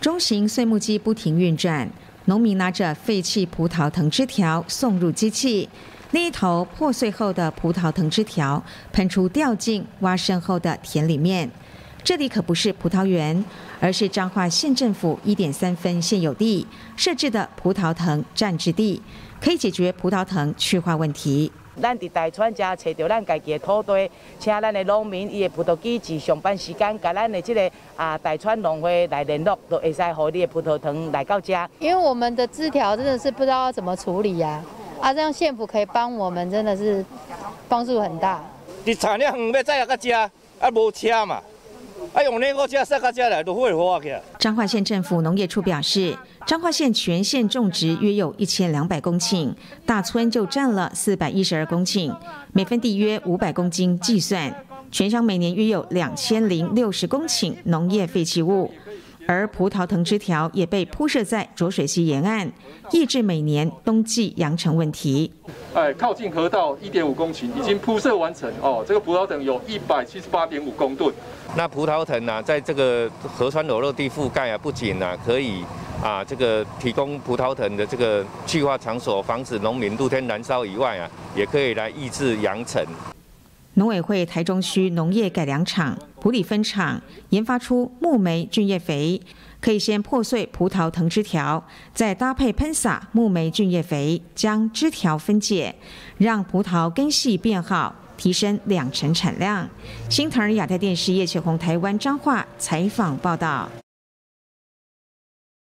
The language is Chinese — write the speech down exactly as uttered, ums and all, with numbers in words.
中型碎木机不停运转，农民拿着废弃葡萄藤枝条送入机器，另一头破碎后的葡萄藤枝条喷出掉进挖深后的田里面。这里可不是葡萄园，而是彰化县政府一点三分现有地设置的葡萄藤暂置地，可以解决葡萄藤去化问题。 咱伫台川遮找到咱家己的土地，请咱的农民伊的葡萄机只上班时间，甲咱的这个啊台川农会来联络，就会使互你的葡萄藤来到遮。 因为我们的枝条真的是不知道要怎么处理呀、啊，啊，这样县府可以帮我们，真的是帮助很大。 你产量远要载到遮，啊无车嘛。 啊，用那个车塞到这来，都会花起来。 彰化县政府农业处表示，彰化县全县种植约有一千两百公顷，大村就占了四百一十二公顷，每分地约五百公斤计算，全乡每年约有两千零六十公顷农业废弃物。 而葡萄藤枝条也被铺设在浊水溪沿岸，抑制每年冬季扬尘问题。 哎，靠近河道一点五公顷，已经铺设完成哦。这个葡萄藤有一百七十八点五公吨。 那葡萄藤啊，在这个河川裸露地覆盖啊，不仅啊可以啊这个提供葡萄藤的这个去化场所，防止农民露天燃烧以外啊，也可以来抑制扬尘。 农委会台中区农业改良场埔里分厂研发出木霉菌叶肥，可以先破碎葡萄藤枝条，再搭配喷洒木霉菌叶肥，将枝条分解，让葡萄根系变好，提升两成产量。新唐人亚太电视叶启宏台湾彰化采访报道。